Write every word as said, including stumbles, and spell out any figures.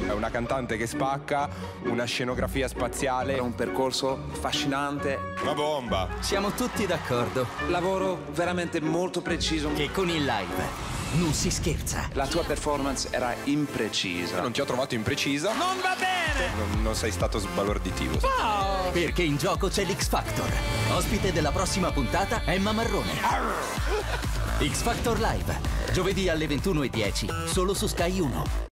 È una cantante che spacca, una scenografia spaziale. È un percorso affascinante. Una bomba. Siamo tutti d'accordo. Lavoro veramente molto preciso. Che con il live non si scherza. La tua performance era imprecisa. Non ti ho trovato imprecisa. Non va bene! Non, non sei stato sbalorditivo. Oh! Perché in gioco c'è l'X Factor. Ospite della prossima puntata, Emma Marrone. X Factor Live. Giovedì alle ventuno e dieci, solo su Sky uno.